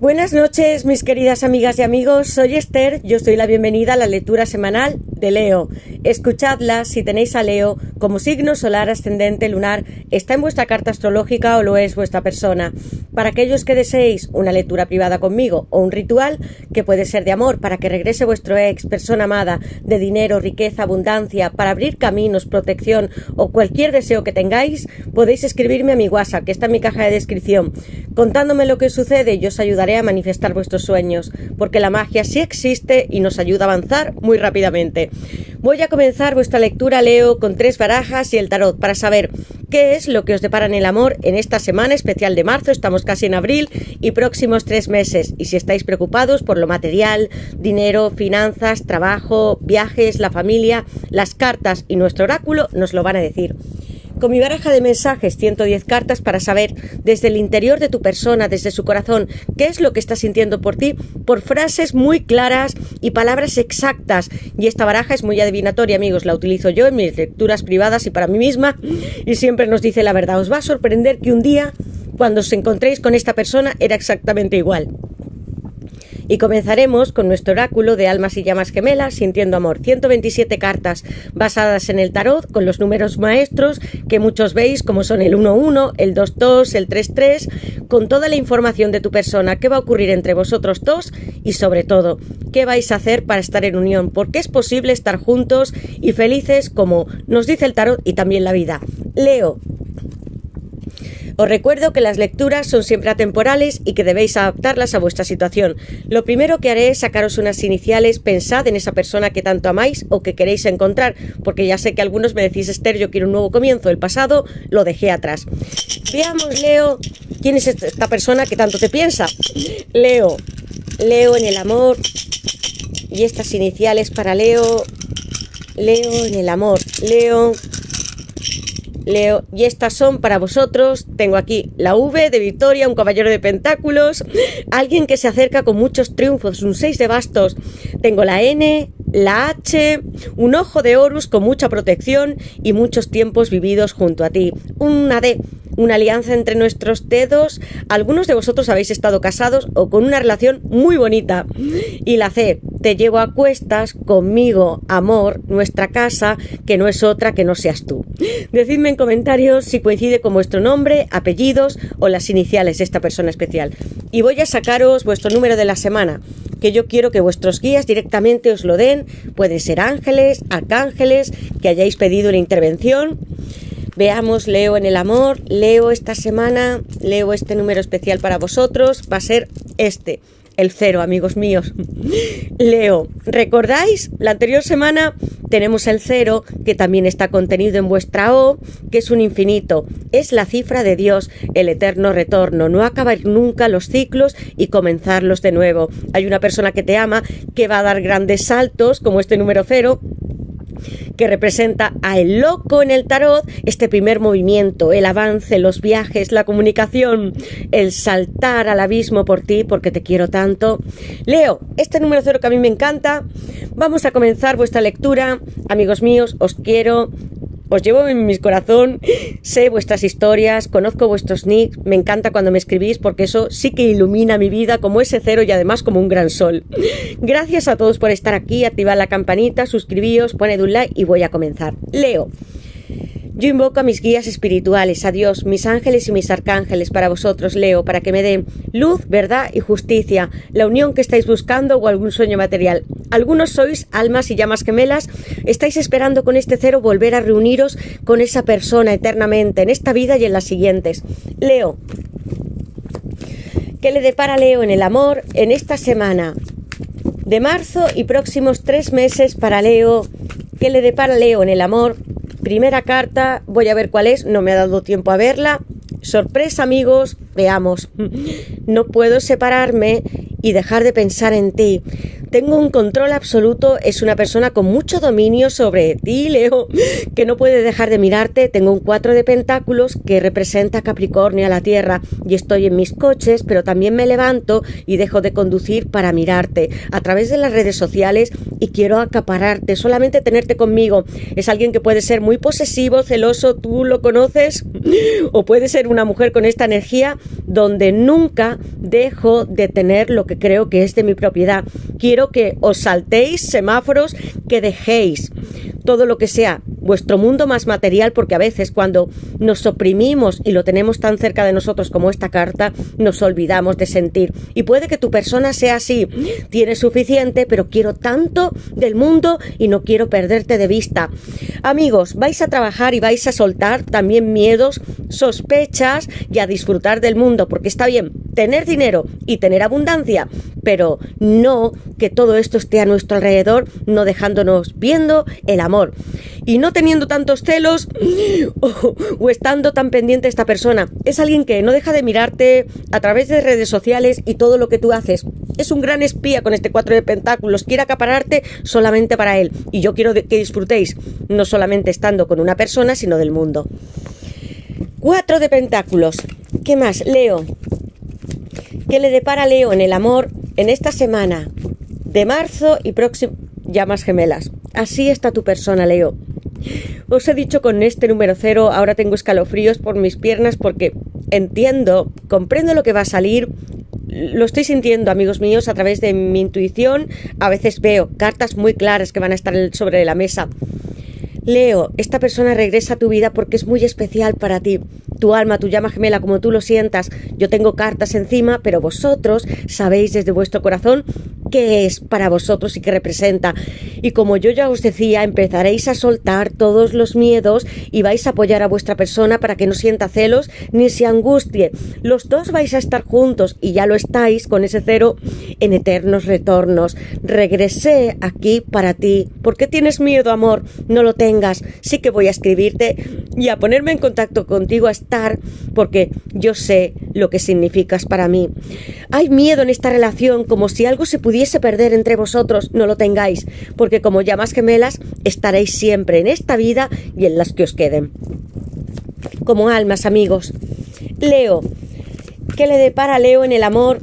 Buenas noches, mis queridas amigas y amigos. Soy Esther, yo os doy la bienvenida a la lectura semanal de Leo. Escuchadla si tenéis a Leo como signo solar, ascendente, lunar, está en vuestra carta astrológica o lo es vuestra persona. Para aquellos que deseéis una lectura privada conmigo o un ritual, que puede ser de amor, para que regrese vuestro ex, persona amada, de dinero, riqueza, abundancia, para abrir caminos, protección o cualquier deseo que tengáis, podéis escribirme a mi WhatsApp, que está en mi caja de descripción, contándome lo que sucede y os ayudaré a manifestar vuestros sueños, porque la magia sí existe y nos ayuda a avanzar muy rápidamente. Voy a comenzar vuestra lectura, Leo, con 3 barajas y el tarot para saber qué es lo que os depara en el amor en esta semana especial de marzo. Estamos casi en abril y próximos 3 meses. Y si estáis preocupados por lo material, dinero, finanzas, trabajo, viajes, la familia, las cartas y nuestro oráculo nos lo van a decir. Con mi baraja de mensajes, 110 cartas para saber desde el interior de tu persona, desde su corazón, qué es lo que está sintiendo por ti, por frases muy claras y palabras exactas. Y esta baraja es muy adivinatoria, amigos, la utilizo yo en mis lecturas privadas y para mí misma, y siempre nos dice la verdad. Os va a sorprender que un día, cuando os encontréis con esta persona, era exactamente igual. Y comenzaremos con nuestro oráculo de almas y llamas gemelas, sintiendo amor. 127 cartas basadas en el tarot, con los números maestros que muchos veis, como son el 1-1, el 2-2, el 3-3, con toda la información de tu persona, qué va a ocurrir entre vosotros dos y sobre todo, qué vais a hacer para estar en unión, porque es posible estar juntos y felices como nos dice el tarot y también la vida. Leo. Os recuerdo que las lecturas son siempre atemporales y que debéis adaptarlas a vuestra situación. Lo primero que haré es sacaros unas iniciales. Pensad en esa persona que tanto amáis o que queréis encontrar, porque ya sé que algunos me decís, Esther, yo quiero un nuevo comienzo, el pasado lo dejé atrás. Veamos, Leo, ¿quién es esta persona que tanto te piensa? Leo en el amor, y estas iniciales para Leo en el amor, Leo, y estas son para vosotros. Tengo aquí la V de Victoria, un caballero de pentáculos, alguien que se acerca con muchos triunfos, un 6 de bastos. Tengo la N, la H, un ojo de Horus con mucha protección y muchos tiempos vividos junto a ti. Una D, una alianza entre nuestros dedos. Algunos de vosotros habéis estado casados o con una relación muy bonita. Y la C, te llevo a cuestas conmigo, amor, nuestra casa, que no es otra que no seas tú. Decidme en comentarios si coincide con vuestro nombre, apellidos o las iniciales de esta persona especial. Y voy a sacaros vuestro número de la semana, que yo quiero que vuestros guías directamente os lo den. Pueden ser ángeles, arcángeles, que hayáis pedido una intervención. Veamos, Leo en el amor, Leo esta semana, Leo este número especial para vosotros, va a ser este, el 0, amigos míos. Leo, ¿recordáis? La anterior semana tenemos el 0, que también está contenido en vuestra O, que es un infinito, es la cifra de Dios, el eterno retorno, no acabar nunca los ciclos y comenzarlos de nuevo. Hay una persona que te ama, que va a dar grandes saltos, como este número 0, que representa a el loco en el tarot, este primer movimiento, el avance, los viajes, la comunicación, el saltar al abismo por ti, porque te quiero tanto. Leo, este número 0 que a mí me encanta. Vamos a comenzar vuestra lectura, amigos míos, os quiero. Os llevo en mi corazón, sé vuestras historias, conozco vuestros nicks, me encanta cuando me escribís porque eso sí que ilumina mi vida como ese 0 y además como un gran sol. Gracias a todos por estar aquí, activad la campanita, suscribíos, poned un like y voy a comenzar. Leo. Yo invoco a mis guías espirituales, a Dios, mis ángeles y mis arcángeles para vosotros, Leo, para que me den luz, verdad y justicia, la unión que estáis buscando o algún sueño material. Algunos sois almas y llamas gemelas, estáis esperando con este 0 volver a reuniros con esa persona eternamente, en esta vida y en las siguientes. Leo, ¿qué le depara Leo en el amor en esta semana de marzo y próximos 3 meses para Leo? ¿Qué le depara Leo en el amor? Primera carta, voy a ver cuál es, no me ha dado tiempo a verla. Sorpresa, amigos, veamos. No puedo separarme y dejar de pensar en ti. Tengo un control absoluto, es una persona con mucho dominio sobre ti, Leo, que no puede dejar de mirarte. Tengo un 4 de pentáculos que representa a Capricornio, a la Tierra, y estoy en mis coches, pero también me levanto y dejo de conducir para mirarte a través de las redes sociales y quiero acapararte, solamente tenerte conmigo. Es alguien que puede ser muy posesivo, celoso, tú lo conoces, o puede ser una mujer con esta energía donde nunca dejo de tener lo que creo que es de mi propiedad. Quiero que os saltéis semáforos, que dejéis todo lo que sea vuestro mundo más material, porque a veces cuando nos oprimimos y lo tenemos tan cerca de nosotros como esta carta, nos olvidamos de sentir. Y puede que tu persona sea así, tienes suficiente, pero quiero tanto del mundo y no quiero perderte de vista. Amigos, vais a trabajar y vais a soltar también miedos, sospechas y a disfrutar del mundo, porque está bien tener dinero y tener abundancia, pero no que todo esto esté a nuestro alrededor, no dejándonos viendo el amor y no teniendo tantos celos o estando tan pendiente de esta persona. Es alguien que no deja de mirarte a través de redes sociales y todo lo que tú haces. Es un gran espía con este 4 de pentáculos, quiere acapararte solamente para él, y yo quiero que disfrutéis no solamente estando con una persona, sino del mundo. 4 de pentáculos. ¿Qué más? Leo. ¿Qué le depara a Leo en el amor en esta semana de marzo y próximo? Llamas gemelas. Así está tu persona, Leo. Os he dicho con este número 0, ahora tengo escalofríos por mis piernas porque comprendo lo que va a salir. Lo estoy sintiendo, amigos míos, a través de mi intuición. A veces veo cartas muy claras que van a estar sobre la mesa. Leo, esta persona regresa a tu vida porque es muy especial para ti. Tu alma, tu llama gemela, como tú lo sientas. Yo tengo cartas encima, pero vosotros sabéis desde vuestro corazón qué es para vosotros y qué representa. Y como yo ya os decía, empezaréis a soltar todos los miedos y vais a apoyar a vuestra persona para que no sienta celos ni se angustie. Los dos vais a estar juntos y ya lo estáis con ese 0 en eternos retornos. Regresé aquí para ti. ¿Por qué tienes miedo, amor? No lo tengas. Sí que voy a escribirte y a ponerme en contacto contigo, a estar, porque yo sé lo que significas para mí. Hay miedo en esta relación, como si algo se pudiese perder entre vosotros. No lo tengáis, porque como llamas gemelas estaréis siempre en esta vida y en las que os queden. Como almas, amigos. Leo. ¿Qué le depara a Leo en el amor?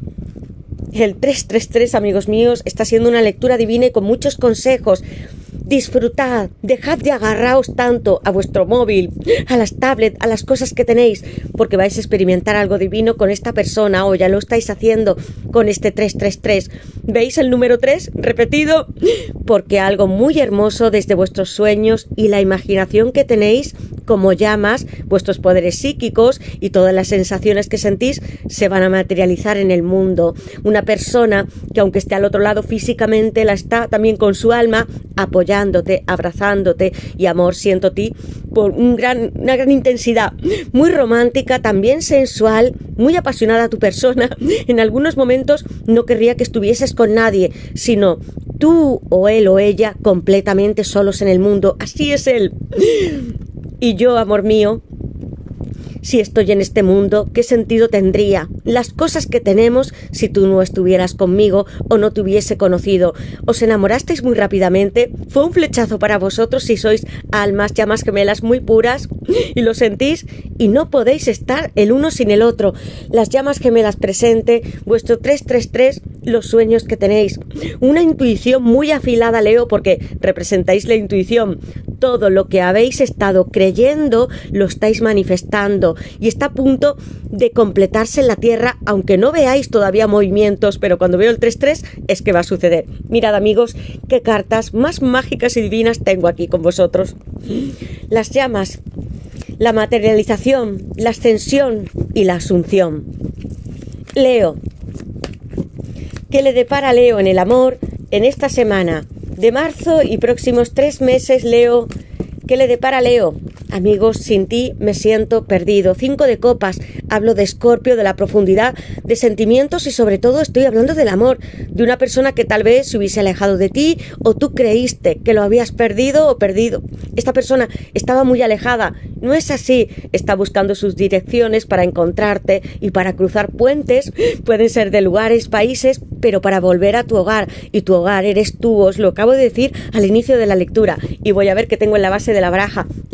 El 333, amigos míos, está siendo una lectura divina y con muchos consejos. Disfrutad, dejad de agarraos tanto a vuestro móvil, a las tablets, a las cosas que tenéis, porque vais a experimentar algo divino con esta persona, o ya lo estáis haciendo con este 333. ¿Veis el número 3 repetido? Porque algo muy hermoso desde vuestros sueños y la imaginación que tenéis como llamas, vuestros poderes psíquicos y todas las sensaciones que sentís se van a materializar en el mundo. Una persona que aunque esté al otro lado físicamente, la está también con su alma apoyándote, abrazándote, y amor, siento ti por una gran intensidad, muy romántica, también sensual, muy apasionada tu persona. En algunos momentos no querría que estuvieses con nadie, sino tú o él o ella completamente solos en el mundo. Así es él. Y yo, amor mío, si estoy en este mundo, ¿qué sentido tendría las cosas que tenemos si tú no estuvieras conmigo o no te hubiese conocido? ¿Os enamorasteis muy rápidamente? ¿Fue un flechazo para vosotros si sois almas, llamas gemelas muy puras y lo sentís? Y no podéis estar el uno sin el otro. Las llamas gemelas presente, vuestro 333, los sueños que tenéis. Una intuición muy afilada, Leo, porque representáis la intuición. Todo lo que habéis estado creyendo lo estáis manifestando y está a punto de completarse en la tierra, aunque no veáis todavía movimientos, pero cuando veo el 3-3 es que va a suceder. Mirad, amigos, qué cartas más mágicas y divinas tengo aquí con vosotros. Las llamas, la materialización, la ascensión y la asunción. Leo. ¿Qué le depara a Leo en el amor en esta semana de marzo y próximos 3 meses, Leo? ¿Qué le depara a Leo? Amigos, sin ti me siento perdido. 5 de copas. Hablo de Escorpio, de la profundidad de sentimientos y sobre todo estoy hablando del amor, de una persona que tal vez se hubiese alejado de ti o tú creíste que lo habías perdido o perdido. Esta persona estaba muy alejada. No es así. Está buscando sus direcciones para encontrarte y para cruzar puentes. Pueden ser de lugares, países, pero para volver a tu hogar. Y tu hogar eres tú. Os lo acabo de decir al inicio de la lectura. Y voy a ver qué tengo en la base de la baraja. La noche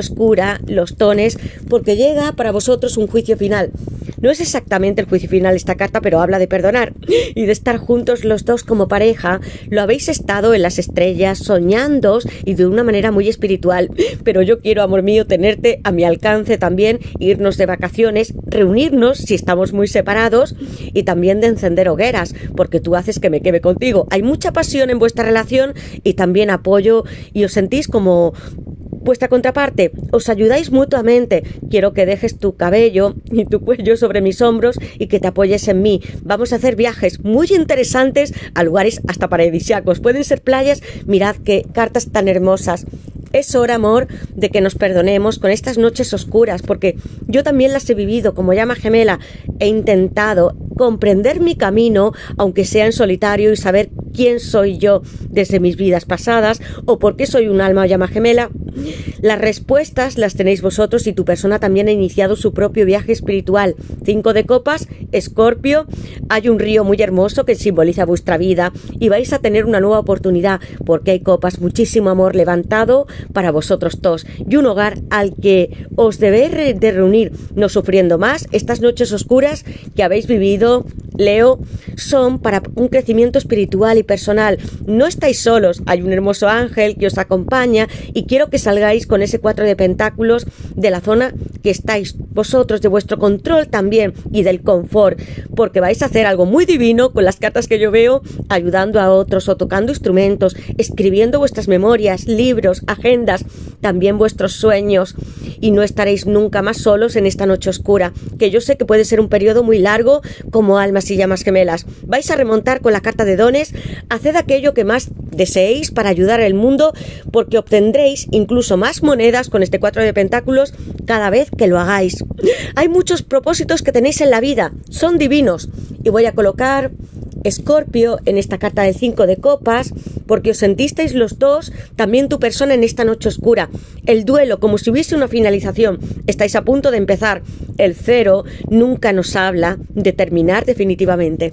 oscura, los tones, porque llega para vosotros un juicio final. No es exactamente el juicio final esta carta, pero habla de perdonar y de estar juntos los dos como pareja. Lo habéis estado en las estrellas, soñando y de una manera muy espiritual. Pero yo quiero, amor mío, tenerte a mi alcance también, irnos de vacaciones, reunirnos si estamos muy separados y también de encender hogueras, porque tú haces que me quede contigo. Hay mucha pasión en vuestra relación y también apoyo y os sentís como vuestra contraparte, os ayudáis mutuamente. Quiero que dejes tu cabello y tu cuello sobre mis hombros y que te apoyes en mí. Vamos a hacer viajes muy interesantes a lugares hasta paradisíacos. Pueden ser playas. Mirad qué cartas tan hermosas. Es hora, amor, de que nos perdonemos con estas noches oscuras, porque yo también las he vivido como llama gemela. He intentado comprender mi camino, aunque sea en solitario, y saber quién soy yo desde mis vidas pasadas o por qué soy un alma o llama gemela. Las respuestas las tenéis vosotros y tu persona también ha iniciado su propio viaje espiritual. 5 de copas, Escorpio, hay un río muy hermoso que simboliza vuestra vida y vais a tener una nueva oportunidad porque hay copas, muchísimo amor levantado para vosotros dos y un hogar al que os debéis de reunir, no sufriendo más. Estas noches oscuras que habéis vivido, Leo, son para un crecimiento espiritual y personal. No estáis solos, hay un hermoso ángel que os acompaña y quiero que salgáis con ese 4 de pentáculos de la zona que estáis vosotros, de vuestro control también y del confort, porque vais a hacer algo muy divino con las cartas que yo veo, ayudando a otros o tocando instrumentos, escribiendo vuestras memorias, libros, agendas, también vuestros sueños, y no estaréis nunca más solos en esta noche oscura, que yo sé que puede ser un periodo muy largo como almas y llamas gemelas. Vais a remontar con la carta de dones, haced aquello que más deseéis para ayudar al mundo, porque obtendréis incluso más monedas con este 4 de pentáculos cada vez que lo hagáis. Hay muchos propósitos que tenéis en la vida, son divinos, y voy a colocar Escorpio en esta carta de 5 de copas, porque os sentisteis los dos, también tu persona en esta noche oscura. El duelo, como si hubiese una finalización, estáis a punto de empezar. El 0 nunca nos habla de terminar definitivamente.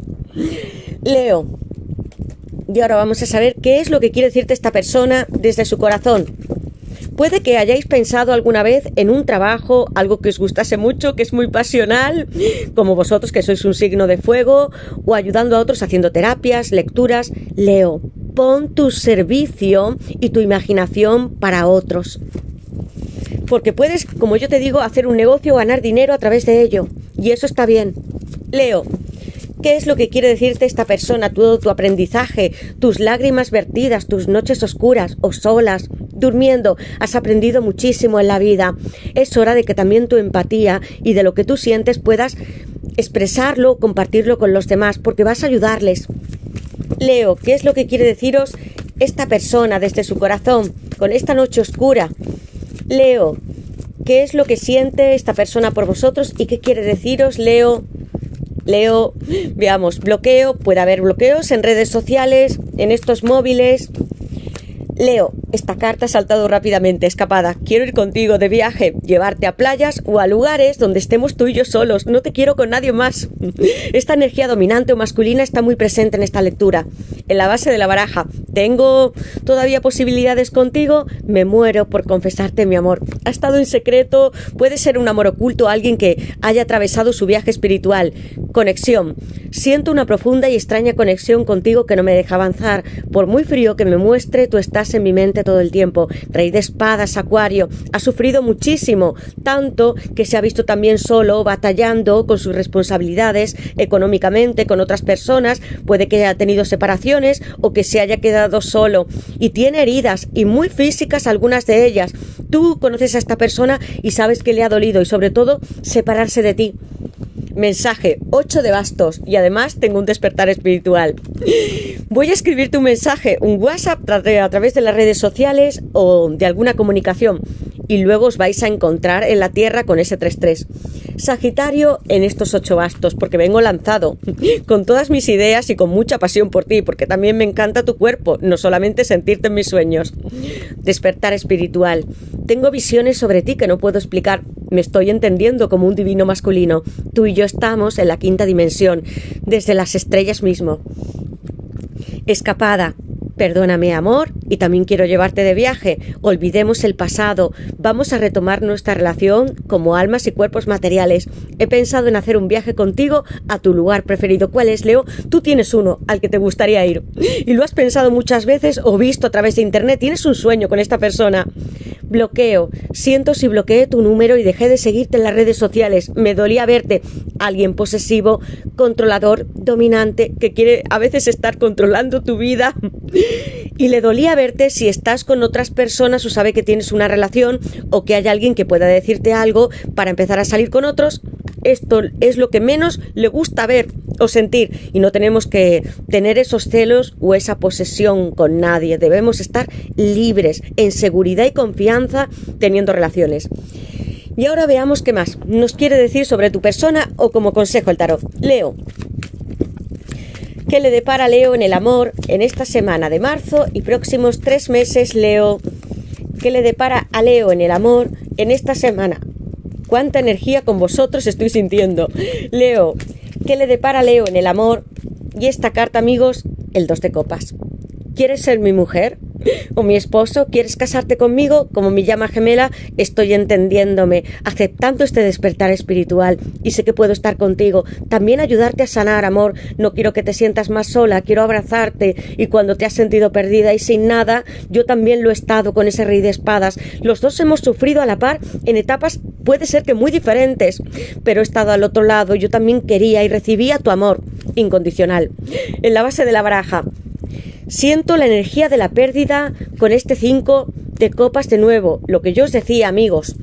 Leo, y ahora vamos a saber qué es lo que quiere decirte esta persona desde su corazón. Puede que hayáis pensado alguna vez en un trabajo, algo que os gustase mucho, que es muy pasional, como vosotros que sois un signo de fuego, o ayudando a otros haciendo terapias, lecturas. Leo, pon tu servicio y tu imaginación para otros. Porque puedes, como yo te digo, hacer un negocio o ganar dinero a través de ello. Y eso está bien. Leo, ¿qué es lo que quiere decirte esta persona? Todo tu aprendizaje, tus lágrimas vertidas, tus noches oscuras o solas, durmiendo. Has aprendido muchísimo en la vida. Es hora de que también tu empatía y de lo que tú sientes puedas expresarlo, compartirlo con los demás, porque vas a ayudarles. Leo, ¿qué es lo que quiere deciros esta persona desde su corazón con esta noche oscura? Leo, ¿qué es lo que siente esta persona por vosotros y qué quiere deciros, Leo? Leo, veamos, bloqueo, puede haber bloqueos en redes sociales, en estos móviles. Leo, esta carta ha saltado rápidamente, escapada. Quiero ir contigo de viaje, llevarte a playas o a lugares donde estemos tú y yo solos. No te quiero con nadie más. Esta energía dominante o masculina está muy presente en esta lectura. En la base de la baraja, ¿tengo todavía posibilidades contigo? Me muero por confesarte mi amor. Ha estado en secreto, puede ser un amor oculto, alguien que haya atravesado su viaje espiritual. Conexión. Siento una profunda y extraña conexión contigo que no me deja avanzar. Por muy frío que me muestre, tú estás en mi mente todo el tiempo. Rey de espadas, Acuario, ha sufrido muchísimo, tanto que se ha visto también solo, batallando con sus responsabilidades económicamente, con otras personas, puede que haya tenido separaciones o que se haya quedado solo y tiene heridas y muy físicas algunas de ellas. Tú conoces a esta persona y sabes que le ha dolido y sobre todo separarse de ti. Mensaje, 8 de bastos y además tengo un despertar espiritual. Voy a escribirte un mensaje, un WhatsApp a través de las redes sociales o de alguna comunicación y luego os vais a encontrar en la tierra con ese 3-3. Sagitario en estos 8 bastos porque vengo lanzado con todas mis ideas y con mucha pasión por ti porque también me encanta tu cuerpo, no solamente sentirte en mis sueños. Despertar espiritual. Tengo visiones sobre ti que no puedo explicar. Me estoy entendiendo como un divino masculino. Tú y yo estamos en la 5ª dimensión, desde las estrellas mismo. Escapada. Perdóname, amor, y también quiero llevarte de viaje. Olvidemos el pasado. Vamos a retomar nuestra relación como almas y cuerpos materiales. He pensado en hacer un viaje contigo a tu lugar preferido. ¿Cuál es, Leo? Tú tienes uno al que te gustaría ir. Y lo has pensado muchas veces o visto a través de internet. Tienes un sueño con esta persona. Bloqueo. Siento si bloqueé tu número y dejé de seguirte en las redes sociales. Me dolía verte. Alguien posesivo, controlador, dominante, que quiere a veces estar controlando tu vida. Y le dolía verte si estás con otras personas o sabe que tienes una relación o que hay alguien que pueda decirte algo para empezar a salir con otros. Esto es lo que menos le gusta ver o sentir, y no tenemos que tener esos celos o esa posesión con nadie. Debemos estar libres, en seguridad y confianza, teniendo relaciones. Y ahora veamos qué más nos quiere decir sobre tu persona o como consejo el tarot. Leo. ¿Qué le depara a Leo en el amor en esta semana de marzo y próximos 3 meses, Leo? ¿Qué le depara a Leo en el amor en esta semana? ¿Cuánta energía con vosotros estoy sintiendo? Leo, ¿qué le depara a Leo en el amor? Y esta carta, amigos, el 2 de copas. ¿Quieres ser mi mujer o mi esposo? ¿Quieres casarte conmigo? Como mi llama gemela, estoy entendiéndome, aceptando este despertar espiritual y sé que puedo estar contigo. También ayudarte a sanar, amor. No quiero que te sientas más sola, quiero abrazarte. Y cuando te has sentido perdida y sin nada, yo también lo he estado con ese rey de espadas. Los dos hemos sufrido a la par en etapas, puede ser que muy diferentes, pero he estado al otro lado. Yo también quería y recibía tu amor incondicional. En la base de la baraja, siento la energía de la pérdida con este 5 de copas de nuevo. Lo que yo os decía, amigos.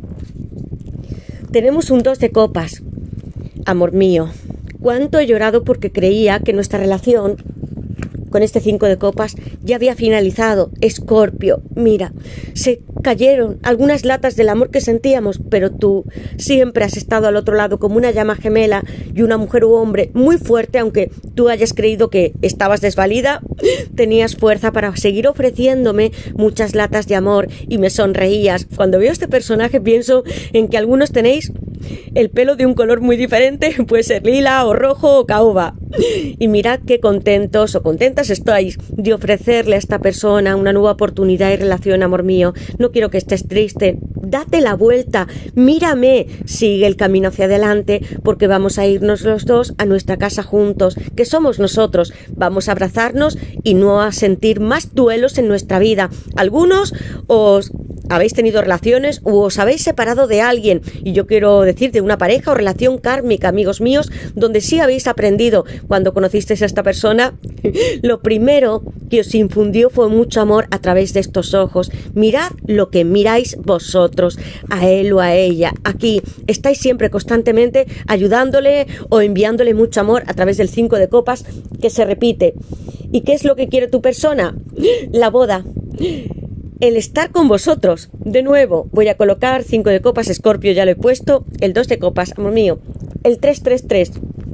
Tenemos un 2 de copas. Amor mío, cuánto he llorado porque creía que nuestra relación con este 5 de copas ya había finalizado. Escorpio, mira, se cayeron algunas latas del amor que sentíamos, pero tú siempre has estado al otro lado como una llama gemela y una mujer u hombre muy fuerte. Aunque tú hayas creído que estabas desvalida, tenías fuerza para seguir ofreciéndome muchas latas de amor y me sonreías. Cuando veo este personaje pienso en que algunos tenéis el pelo de un color muy diferente, puede ser lila o rojo o caoba. Y mirad qué contentos o contentas estáis de ofrecerle a esta persona una nueva oportunidad y relación, amor mío. No quiero que estés triste. Date la vuelta, mírame, sigue el camino hacia adelante, porque vamos a irnos los dos a nuestra casa juntos, que somos nosotros. Vamos a abrazarnos y no a sentir más duelos en nuestra vida. Algunos os habéis tenido relaciones o os habéis separado de alguien, y yo quiero decir de una pareja o relación kármica, amigos míos, donde sí habéis aprendido cuando conocisteis a esta persona. Lo primero que os infundió fue mucho amor a través de estos ojos. Mirad lo que miráis vosotros, a él o a ella. Aquí estáis siempre constantemente ayudándole o enviándole mucho amor a través del 5 de copas, que se repite. ¿Y qué es lo que quiere tu persona? La boda. El estar con vosotros. De nuevo, voy a colocar 5 de copas, Escorpio, ya lo he puesto. El 2 de copas, amor mío. El 333.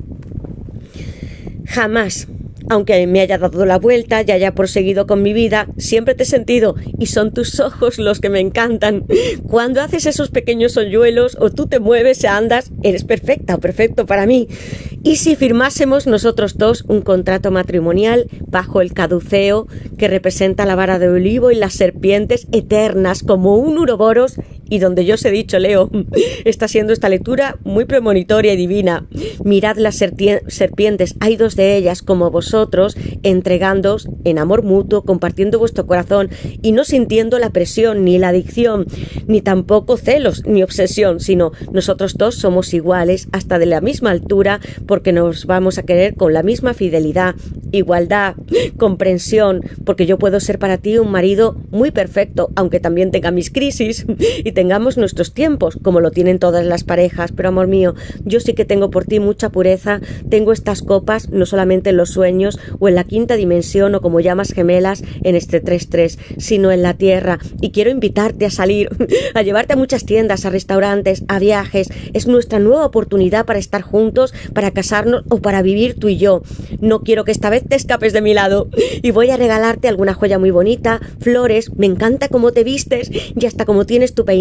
Jamás, aunque me haya dado la vuelta y haya proseguido con mi vida, siempre te he sentido, y son tus ojos los que me encantan. Cuando haces esos pequeños hoyuelos o tú te mueves, andas, eres perfecta o perfecto para mí. Y si firmásemos nosotros dos un contrato matrimonial bajo el caduceo que representa la vara de olivo y las serpientes eternas como un uroboros, y donde yo os he dicho, Leo, está siendo esta lectura muy premonitoria y divina. Mirad las serpientes, hay 2 de ellas como vosotros, entregándoos en amor mutuo, compartiendo vuestro corazón y no sintiendo la presión, ni la adicción, ni tampoco celos, ni obsesión, sino nosotros dos somos iguales, hasta de la misma altura, porque nos vamos a querer con la misma fidelidad, igualdad, comprensión, porque yo puedo ser para ti un marido muy perfecto, aunque también tenga mis crisis y tengamos nuestros tiempos, como lo tienen todas las parejas. Pero amor mío, yo sí que tengo por ti mucha pureza. Tengo estas copas no solamente en los sueños o en la 5ª dimensión o como llamas gemelas en este 3-3, sino en la tierra. Y quiero invitarte a salir, a llevarte a muchas tiendas, a restaurantes, a viajes. Es nuestra nueva oportunidad para estar juntos, para casarnos o para vivir tú y yo. No quiero que esta vez te escapes de mi lado, y voy a regalarte alguna joya muy bonita, flores. Me encanta cómo te vistes y hasta cómo tienes tu peinado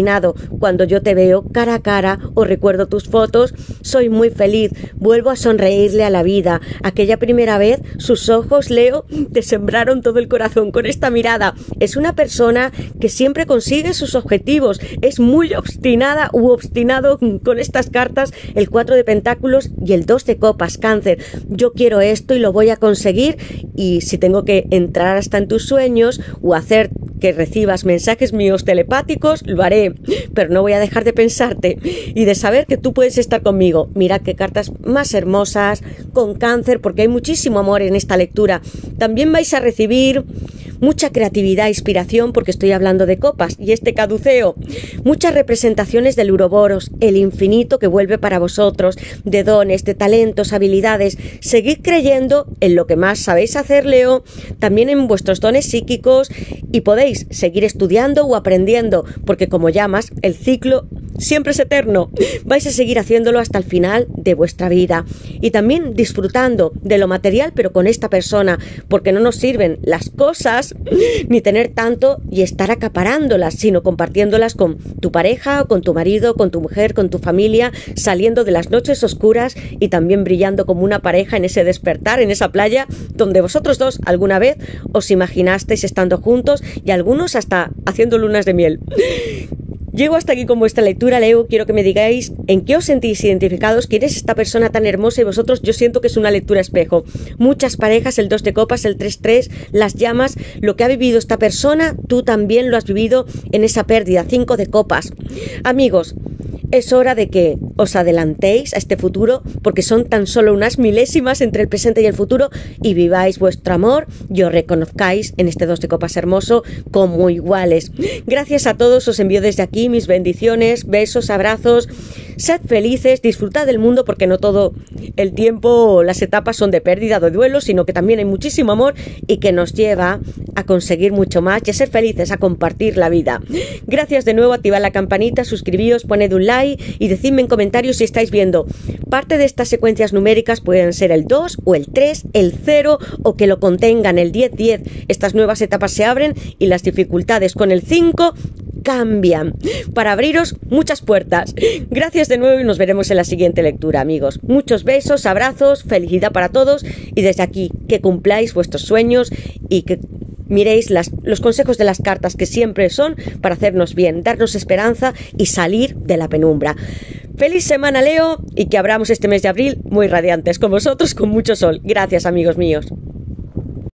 imaginado. Cuando yo te veo cara a cara o recuerdo tus fotos, soy muy feliz. Vuelvo a sonreírle a la vida. Aquella primera vez, sus ojos, Leo, te sembraron todo el corazón con esta mirada. Es una persona que siempre consigue sus objetivos. Es muy obstinada u obstinado con estas cartas, el 4 de pentáculos y el 2 de copas, Cáncer. Yo quiero esto y lo voy a conseguir, y si tengo que entrar hasta en tus sueños o hacer que recibas mensajes míos telepáticos, lo haré, pero no voy a dejar de pensarte y de saber que tú puedes estar conmigo. Mira qué cartas más hermosas con Cáncer, porque hay muchísimo amor en esta lectura. También vais a recibir mucha creatividad e inspiración, porque estoy hablando de copas y este caduceo. Muchas representaciones del Uroboros, el infinito que vuelve para vosotros, de dones, de talentos, habilidades. Seguid creyendo en lo que más sabéis hacer, Leo, también en vuestros dones psíquicos, y podéis seguir estudiando o aprendiendo, porque como llamas, el ciclo siempre es eterno. Vais a seguir haciéndolo hasta el final de vuestra vida. Y también disfrutando de lo material, pero con esta persona, porque no nos sirven las cosas ni tener tanto y estar acaparándolas, sino compartiéndolas con tu pareja, o con tu marido, con tu mujer, con tu familia, saliendo de las noches oscuras y también brillando como una pareja en ese despertar, en esa playa donde vosotros dos alguna vez os imaginasteis estando juntos, y algunos hasta haciendo lunas de miel. Llego hasta aquí con vuestra lectura, Leo. Quiero que me digáis en qué os sentís identificados, quién es esta persona tan hermosa, y vosotros, yo siento que es una lectura espejo. Muchas parejas, el 2 de copas, el 3-3, las llamas, lo que ha vivido esta persona, tú también lo has vivido en esa pérdida, 5 de copas. Amigos, es hora de que os adelantéis a este futuro, porque son tan solo unas milésimas entre el presente y el futuro, y viváis vuestro amor y os reconozcáis en este 2 de copas hermoso como iguales. Gracias a todos, os envío desde aquí mis bendiciones, besos, abrazos. Sed felices, disfrutad del mundo, porque no todo el tiempo las etapas son de pérdida o de duelo, sino que también hay muchísimo amor y que nos lleva a conseguir mucho más y a ser felices, a compartir la vida. Gracias de nuevo, activad la campanita, suscribíos, poned un like y decidme en comentarios si estáis viendo parte de estas secuencias numéricas. Pueden ser el 2 o el 3, el 0, o que lo contengan, el 10-10. Estas nuevas etapas se abren y las dificultades con el 5 cambian para abriros muchas puertas. Gracias de nuevo y nos veremos en la siguiente lectura, amigos. Muchos besos, abrazos, felicidad para todos, y desde aquí que cumpláis vuestros sueños y que miréis los consejos de las cartas, que siempre son para hacernos bien, darnos esperanza y salir de la penumbra. Feliz semana, Leo, y que abramos este mes de abril muy radiantes con vosotros, con mucho sol. Gracias, amigos míos.